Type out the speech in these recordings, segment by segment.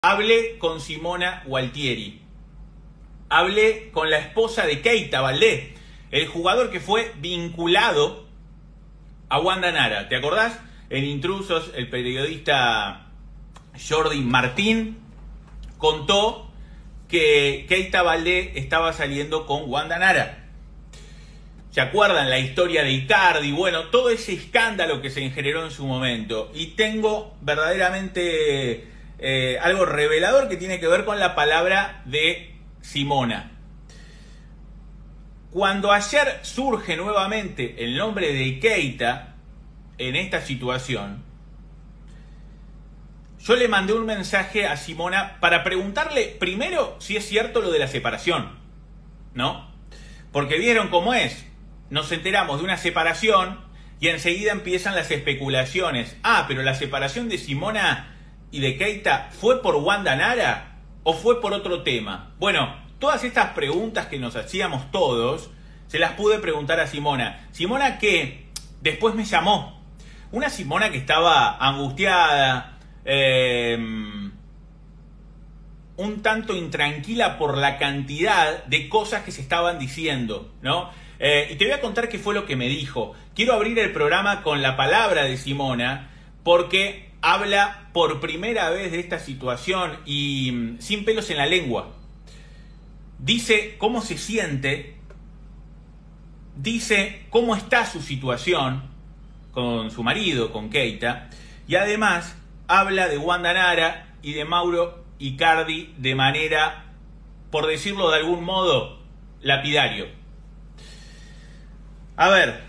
Hablé con Simona Gualtieri. Hablé con la esposa de Keita Valdé, el jugador que fue vinculado a Wanda Nara. ¿Te acordás? En Intrusos, el periodista Jordi Martín contó que Keita Valdé estaba saliendo con Wanda Nara. ¿Se acuerdan la historia de Icardi? Bueno, todo ese escándalo que se generó en su momento. Y tengo verdaderamente algo revelador que tiene que ver con la palabra de Simona. Cuando ayer surge nuevamente el nombre de Keita en esta situación, yo le mandé un mensaje a Simona para preguntarle primero si es cierto lo de la separación, ¿no? Porque vieron cómo es. Nos enteramos de una separación y enseguida empiezan las especulaciones. Ah, pero la separación de Simona y de Keita, ¿fue por Wanda Nara o fue por otro tema? Bueno, todas estas preguntas que nos hacíamos todos, se las pude preguntar a Simona. Simona que después me llamó. Una Simona que estaba angustiada, un tanto intranquila por la cantidad de cosas que se estaban diciendo, ¿no? Y te voy a contar qué fue lo que me dijo. Quiero abrir el programa con la palabra de Simona, porque habla por primera vez de esta situación y sin pelos en la lengua. Dice cómo se siente, dice cómo está su situación con su marido, con Keita, y además habla de Wanda Nara y de Mauro Icardi de manera, por decirlo de algún modo, lapidario. A ver,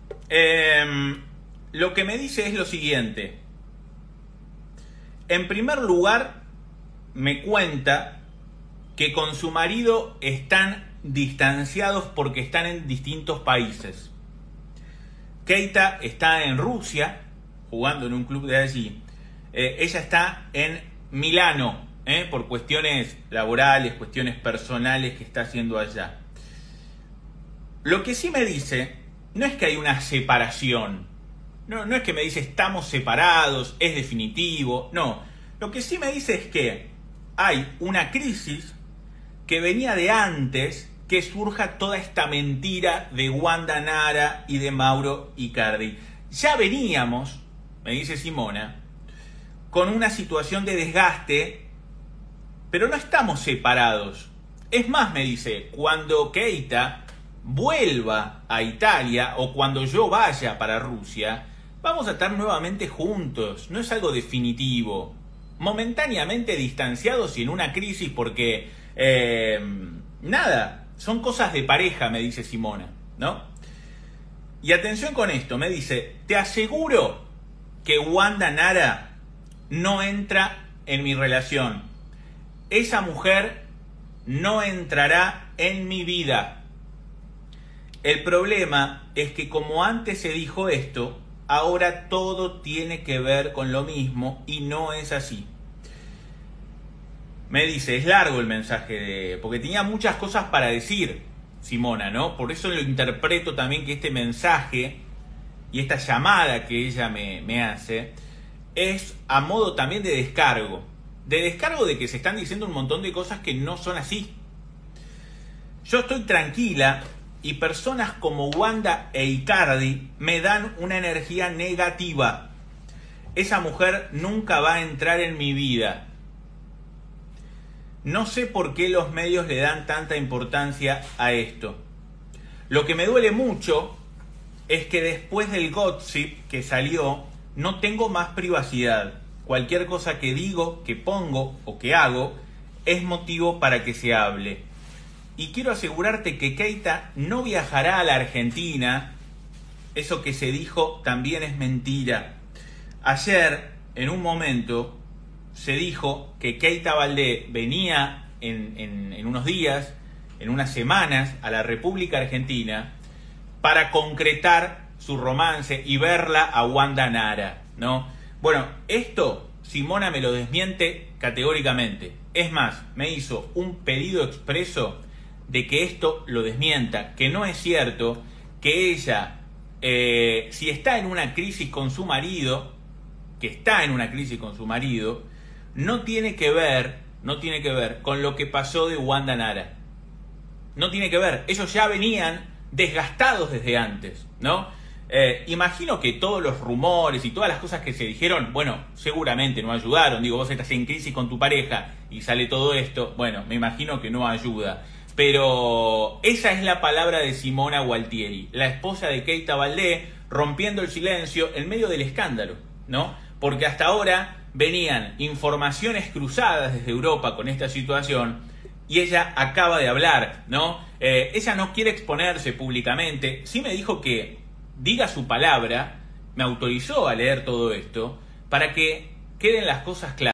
lo que me dice es lo siguiente. En primer lugar, me cuenta que con su marido están distanciados porque están en distintos países. Keita está en Rusia, jugando en un club de allí. Ella está en Milano, por cuestiones laborales, cuestiones personales que está haciendo allá. Lo que sí me dice, no es que hay una separación. No es que me dice estamos separados, es definitivo. No, lo que sí me dice es que hay una crisis que venía de antes que surja toda esta mentira de Wanda Nara y de Mauro Icardi. Ya veníamos, me dice Simona, con una situación de desgaste, pero no estamos separados. Es más, me dice, cuando Keita vuelva a Italia o cuando yo vaya para Rusia, vamos a estar nuevamente juntos. No es algo definitivo. Momentáneamente distanciados y en una crisis porque nada, son cosas de pareja, me dice Simona, ¿no? Y atención con esto, me dice, te aseguro que Wanda Nara no entra en mi relación. Esa mujer no entrará en mi vida. El problema es que como antes se dijo esto, ahora todo tiene que ver con lo mismo y no es así. Me dice, es largo el mensaje, porque tenía muchas cosas para decir Simona, ¿no? Por eso lo interpreto también que este mensaje y esta llamada que ella me hace es a modo también de descargo. De descargo de que se están diciendo un montón de cosas que no son así. Yo estoy tranquila y personas como Wanda e Icardi me dan una energía negativa. Esa mujer nunca va a entrar en mi vida. No sé por qué los medios le dan tanta importancia a esto. Lo que me duele mucho es que después del gossip que salió, no tengo más privacidad. Cualquier cosa que digo, que pongo o que hago es motivo para que se hable. Y quiero asegurarte que Keita no viajará a la Argentina. Eso que se dijo también es mentira. Ayer, en un momento, se dijo que Keita Valdé venía en unos días, en unas semanas, a la República Argentina para concretar su romance y verla a Wanda Nara, ¿no? Bueno, esto Simona me lo desmiente categóricamente. Es más, me hizo un pedido expreso de que esto lo desmienta, que no es cierto, que ella, si está en una crisis con su marido, que está en una crisis con su marido, no tiene que ver con lo que pasó de Wanda Nara. No tiene que ver. Ellos ya venían desgastados desde antes, ¿no? Imagino que todos los rumores y todas las cosas que se dijeron, bueno, seguramente no ayudaron. Digo, vos estás en crisis con tu pareja y sale todo esto, bueno, me imagino que no ayuda. Pero esa es la palabra de Simona Gualtieri, la esposa de Keita Balde, rompiendo el silencio en medio del escándalo, ¿no? Porque hasta ahora venían informaciones cruzadas desde Europa con esta situación y ella acaba de hablar, ¿no? Ella no quiere exponerse públicamente, sí me dijo que diga su palabra, me autorizó a leer todo esto para que queden las cosas claras.